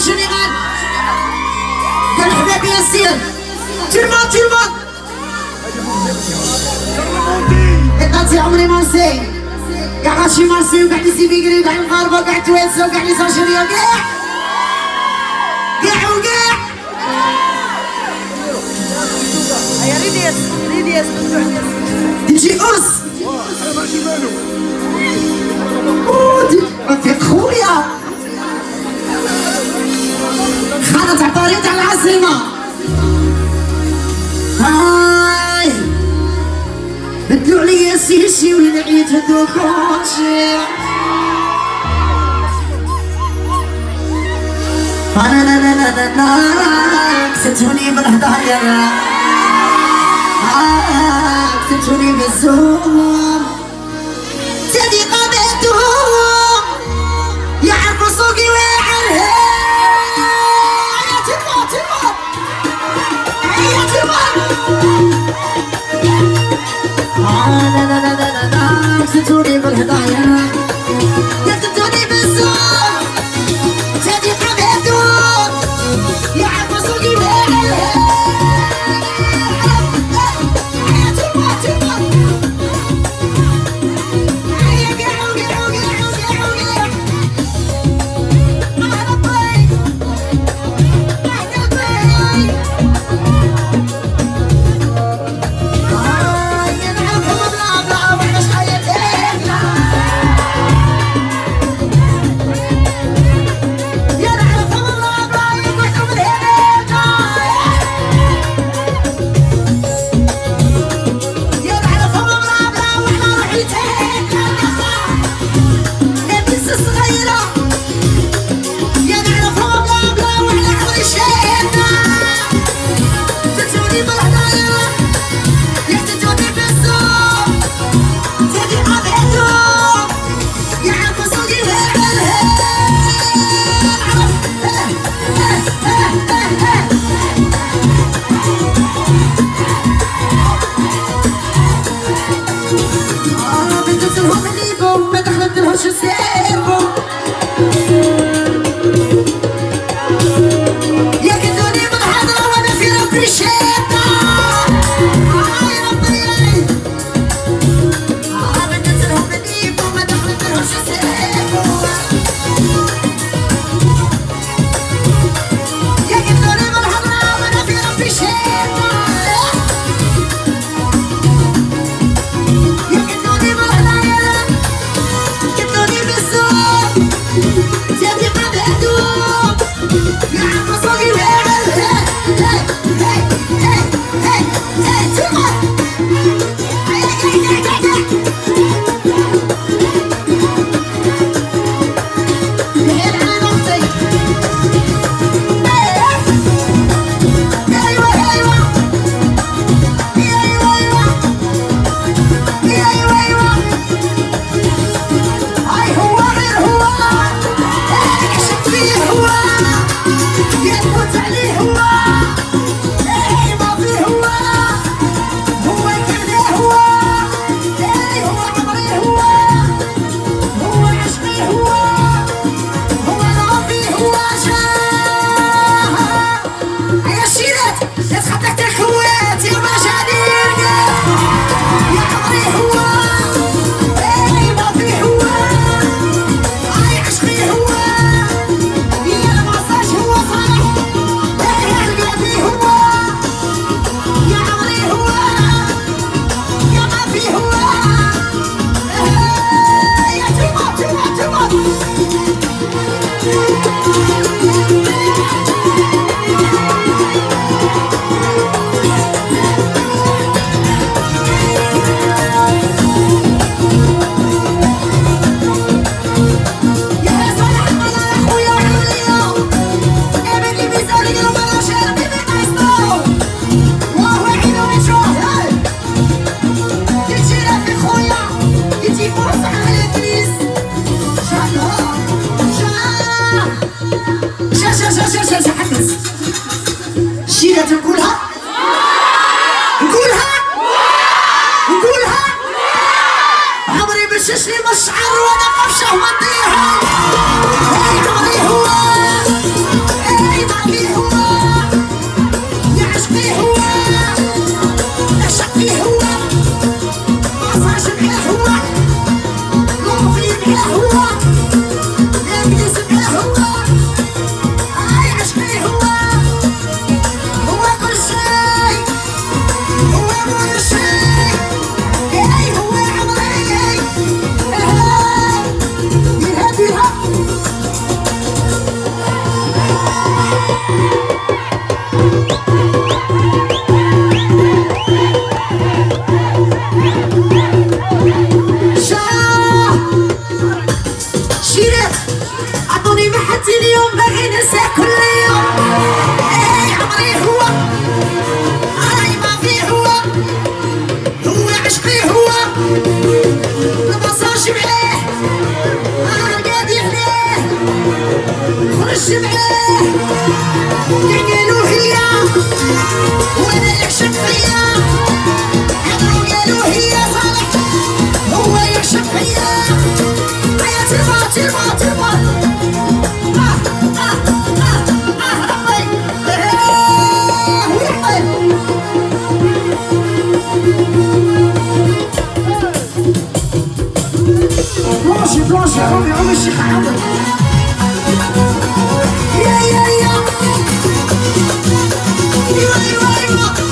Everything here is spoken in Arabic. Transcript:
جينيرال قال حبابي ياسين تلمون قالت عمري ما نسي كاع غاشي مارسي وكاع لي سيميغري وكاع المغاربه وكاع التوانسه وكاع لي زالجيريا كاع وكاع هيا ريديس تجي أس رفيق خويا خالد عطاري تاع العاصمة هاي بدلو عليا سيشي ولعيت هدوك ومشي أنا كسبتوني بالهدايا كسبتوني بالزوم تدي قابلتهم يعرفوا سوقي ويعرف يا تبا يا تبا لا كسبتوني بالهدايا كسبتوني بالزوم تدي قابلتهم يعرفوا سوقي ويعرف تشري مشعر وانا مش مضيها. قالوا هي وانا يكشف فيا قالوا هي صالح هو يكشف فيا يا تربى تربى تربى بلانشي عمي الشيخ عمي يا ايوه ايوه